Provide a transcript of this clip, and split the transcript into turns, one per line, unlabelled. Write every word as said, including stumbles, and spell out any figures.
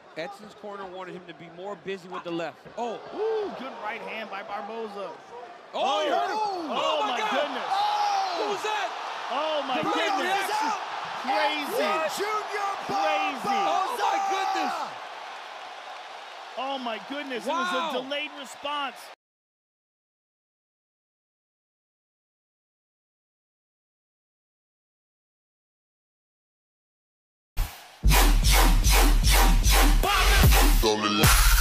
Edson's corner wanted him to be more busy with the left. Oh,
ooh, good right hand by Barboza.
Oh, oh he hurt him.
Oh,
oh,
oh
my,
my
God.
goodness.
Oh, what was that?
Oh my
the
goodness. Crazy.
Junior
Crazy.
Oh my goodness.
Oh my goodness.
Wow.
It was a delayed response.
On the left.